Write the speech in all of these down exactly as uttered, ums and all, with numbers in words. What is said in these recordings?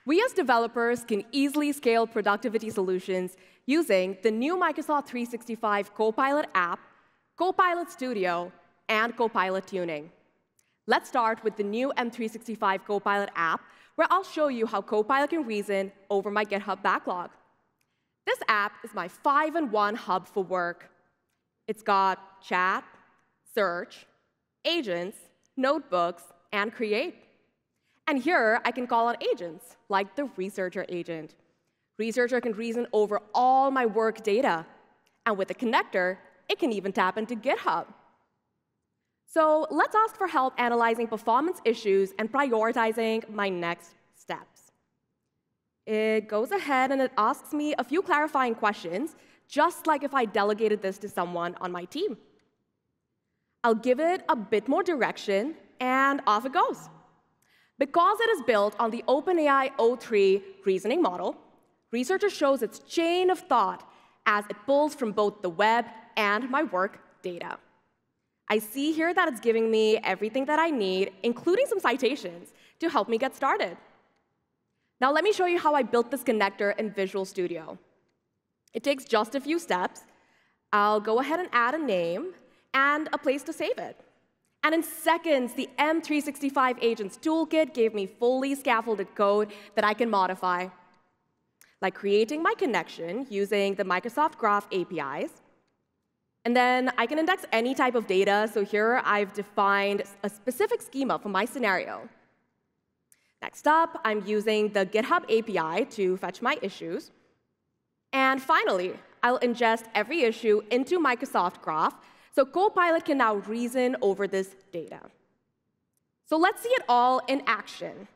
We as developers can easily scale productivity solutions using the new Microsoft three sixty-five Copilot app, Copilot Studio, and Copilot Tuning. Let's start with the new M three sixty-five Copilot app, where I'll show you how Copilot can reason over my GitHub backlog. This app is my five in one hub for work. It's got chat, search, agents, notebooks, and create. And here, I can call on agents, like the researcher agent. Researcher can reason over all my work data. And with the connector, it can even tap into GitHub. So let's ask for help analyzing performance issues and prioritizing my next steps. It goes ahead and it asks me a few clarifying questions, just like if I delegated this to someone on my team. I'll give it a bit more direction, and off it goes. Because it is built on the OpenAI o three reasoning model, Researcher shows its chain of thought as it pulls from both the web and my work data. I see here that it's giving me everything that I need, including some citations, to help me get started. Now let me show you how I built this connector in Visual Studio. It takes just a few steps. I'll go ahead and add a name and a place to save it. And in seconds, the M three sixty-five Agents Toolkit gave me fully scaffolded code that I can modify, like creating my connection using the Microsoft Graph A P Is. And then I can index any type of data. So here, I've defined a specific schema for my scenario. Next up, I'm using the GitHub A P I to fetch my issues. And finally, I'll ingest every issue into Microsoft Graph, so Copilot can now reason over this data. So let's see it all in action.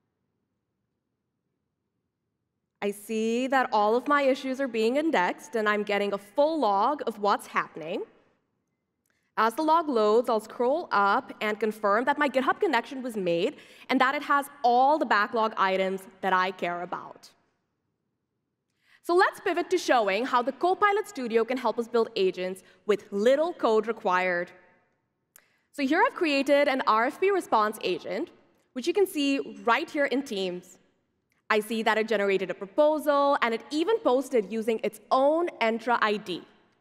I see that all of my issues are being indexed, and I'm getting a full log of what's happening. As the log loads, I'll scroll up and confirm that my GitHub connection was made and that it has all the backlog items that I care about. So let's pivot to showing how the Copilot Studio can help us build agents with little code required. So here I've created an R F P response agent, which you can see right here in Teams. I see that it generated a proposal, and it even posted using its own Entra I D.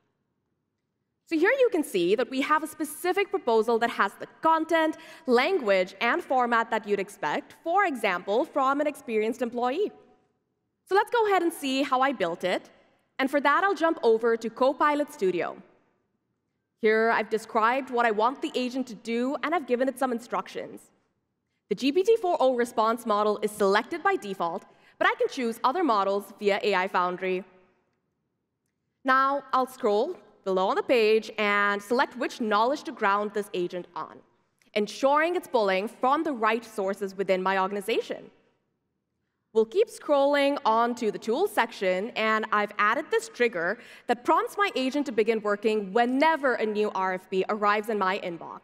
So here you can see that we have a specific proposal that has the content, language, and format that you'd expect, for example, from an experienced employee. So let's go ahead and see how I built it. And for that, I'll jump over to Copilot Studio. Here, I've described what I want the agent to do, and I've given it some instructions. The G P T four point oh response model is selected by default, but I can choose other models via A I Foundry. Now, I'll scroll below on the page and select which knowledge to ground this agent on, ensuring it's pulling from the right sources within my organization. We'll keep scrolling on to the Tools section, and I've added this trigger that prompts my agent to begin working whenever a new R F P arrives in my inbox.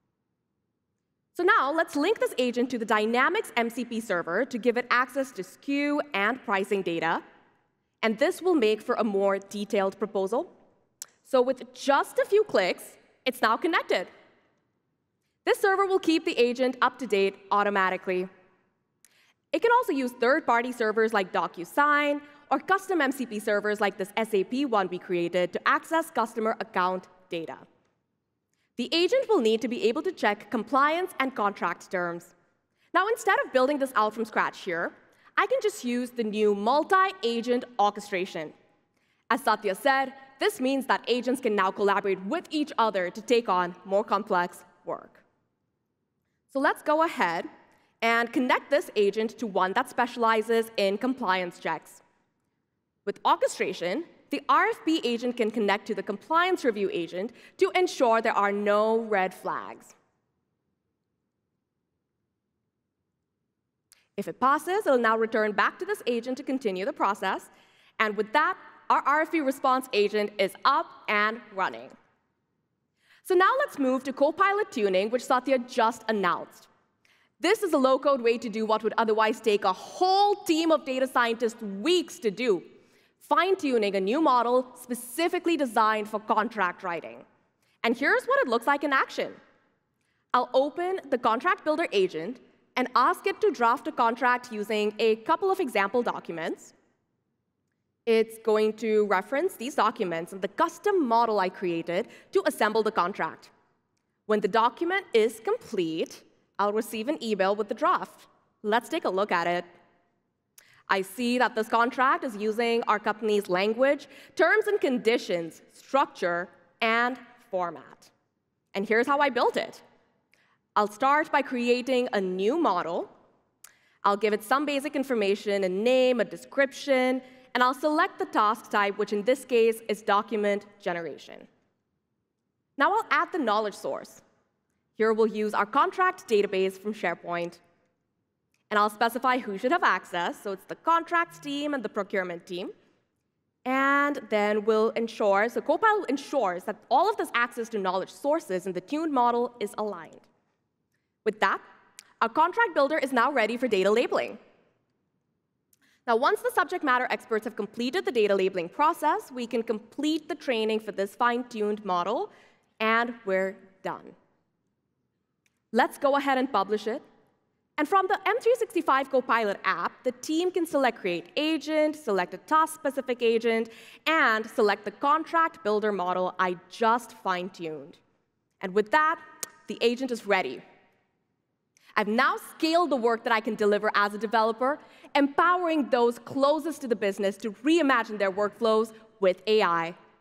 So now, let's link this agent to the Dynamics M C P server to give it access to S K U and pricing data. And this will make for a more detailed proposal. So with just a few clicks, it's now connected. This server will keep the agent up to date automatically. It can also use third-party servers like DocuSign or custom M C P servers like this S A P one we created to access customer account data. The agent will need to be able to check compliance and contract terms. Now, instead of building this out from scratch here, I can just use the new multi-agent orchestration. As Satya said, this means that agents can now collaborate with each other to take on more complex work. So let's go ahead and connect this agent to one that specializes in compliance checks. With orchestration, the R F P agent can connect to the compliance review agent to ensure there are no red flags. If it passes, it'll now return back to this agent to continue the process. And with that, our R F P response agent is up and running. So now let's move to Copilot Tuning, which Satya just announced. This is a low-code way to do what would otherwise take a whole team of data scientists weeks to do, fine-tuning a new model specifically designed for contract writing. And here's what it looks like in action. I'll open the Contract Builder agent, and ask it to draft a contract using a couple of example documents. It's going to reference these documents and the custom model I created to assemble the contract. When the document is complete, I'll receive an email with the draft. Let's take a look at it. I see that this contract is using our company's language, terms and conditions, structure, and format. And here's how I built it. I'll start by creating a new model. I'll give it some basic information, a name, a description, and I'll select the task type, which in this case is document generation. Now I'll add the knowledge source. Here we'll use our contract database from SharePoint. And I'll specify who should have access, so it's the contracts team and the procurement team. And then we'll ensure, so Copilot ensures that all of this access to knowledge sources in the tuned model is aligned. With that, our contract builder is now ready for data labeling. Now, once the subject matter experts have completed the data labeling process, we can complete the training for this fine-tuned model, and we're done. Let's go ahead and publish it. And from the M three sixty-five Copilot app, the team can select Create Agent, select a task-specific agent, and select the contract builder model I just fine-tuned. And with that, the agent is ready. I've now scaled the work that I can deliver as a developer, empowering those closest to the business to reimagine their workflows with A I.